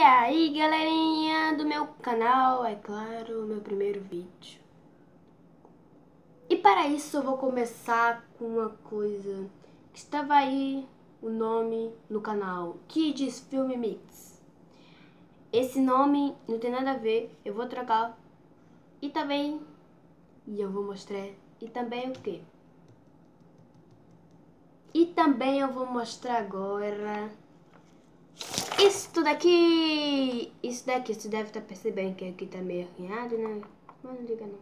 aí, galerinha do meu canal, é claro, meu primeiro vídeo. E para isso eu vou começar com uma coisa que estava aí o nome no canal, Kids Film Mix. Esse nome não tem nada a ver, eu vou trocar. E também, eu vou mostrar, e também o quê? E também eu vou mostrar agora isso daqui, você deve estar percebendo que aqui tá meio arranhado, né? Mas não liga não.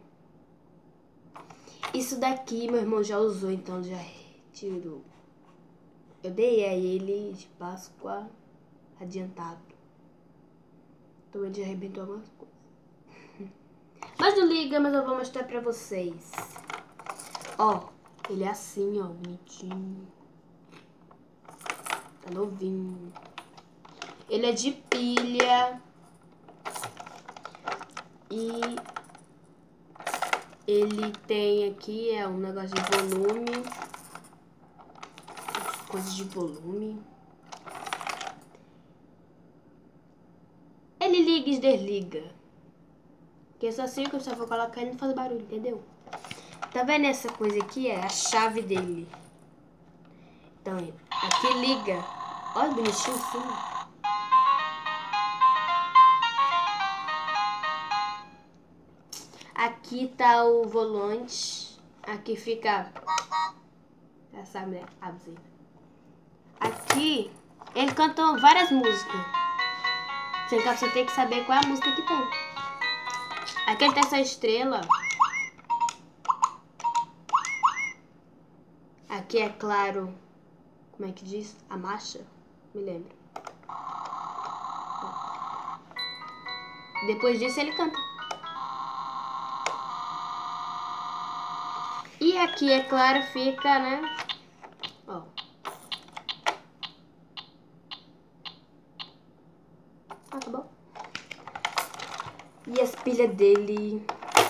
Isso daqui meu irmão já usou, então já retirou. Eu dei a ele de Páscoa adiantado. Então ele já arrebentou algumas coisas. Mas não liga, mas eu vou mostrar pra vocês. Ó, ele é assim, ó, bonitinho. Tá novinho. Ele é de pilha. E ele tem aqui, um negócio de volume. Coisa de volume. Ele liga e desliga. Que é só assim que eu só vou colocar e não faz barulho, entendeu? Tá vendo essa coisa aqui? É a chave dele. Então, aqui liga. Olha o bonitinho assim. Aqui tá o volante. Aqui fica... Já sabe, né? A buzina. Aqui, ele cantou várias músicas. Você tem que saber qual é a música que tem. Aqui ele tem essa estrela. Aqui é claro... Como é que diz? A marcha? Me lembro. Depois disso ele canta. E aqui, é claro, fica, né? Ó. Acabou. E as pilhas dele...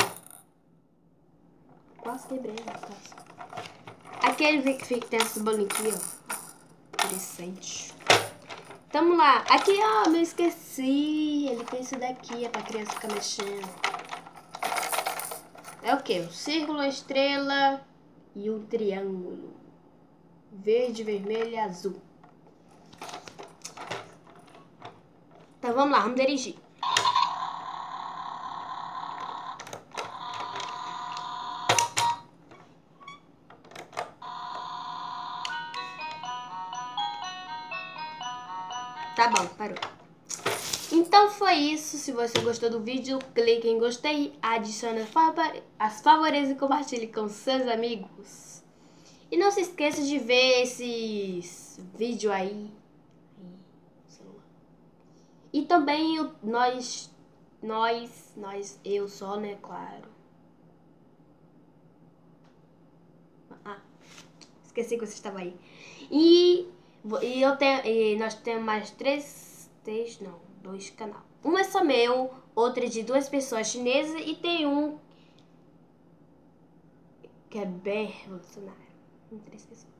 Quase quebrei, nossa. Aqui ele fica, tem essa bolinha aqui, ó. Interessante. Tamo lá. Aqui, ó, eu esqueci. Ele tem isso daqui, é pra criança ficar mexendo. É o quê? Um círculo, uma estrela e um triângulo. Verde, vermelho e azul. Então vamos lá, vamos dirigir. Tá bom, parou. Então foi isso. Se você gostou do vídeo, clique em gostei, adicione as favoritas e compartilhe com seus amigos. E não se esqueça de ver esses vídeos aí. E também eu só, né, claro. Esqueci que você estava aí. E nós temos mais dois canais. Um é só meu, outro é de duas pessoas chinesas e tem um que é bem revolucionário. Três pessoas.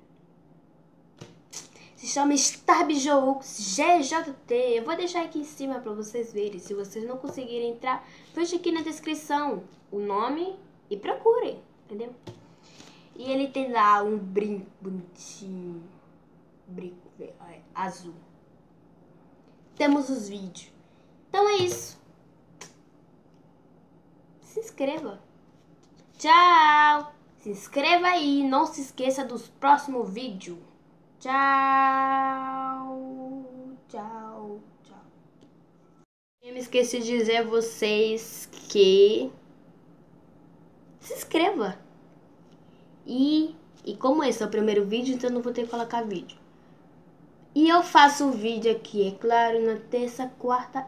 Se chama Starbijous GJT. Eu vou deixar aqui em cima para vocês verem. Se vocês não conseguirem entrar, veja aqui na descrição o nome e procurem, entendeu? E ele tem lá um brinco bonitinho. Brinco azul. Temos os vídeos. Então é isso. Se inscreva. Tchau. Se inscreva aí. Não se esqueça dos próximos vídeos. Tchau. Tchau. Tchau. Eu me esqueci de dizer a vocês que se inscreva. E como esse é o primeiro vídeo, então eu não vou ter que colocar vídeo. E eu faço o vídeo aqui, é claro, na terça, quarta...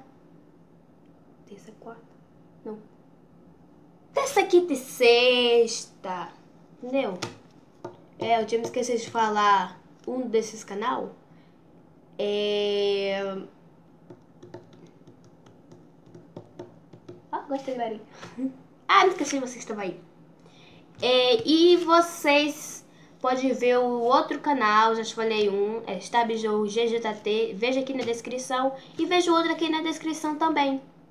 Não. Terça, quinta e sexta. Entendeu? Eu tinha me esquecido de falar um desses canal. Gostei do barulho. Me esqueci de vocês que estavam aí. E vocês pode ver o outro canal, já te falei é Stabjoe GJT, veja aqui na descrição e veja o outro aqui na descrição também.